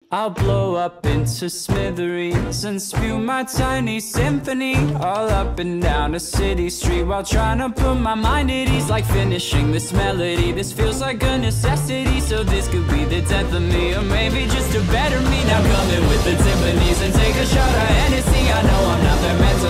I'll blow up into smithereens and spew my tiny symphony all up and down a city street while trying to put my mind at ease. Like finishing this melody, this feels like a necessity. So this could be the death of me, or maybe just a better me. Now come in with the timpanis and take a shot of Hennessy. I know I'm not there meant to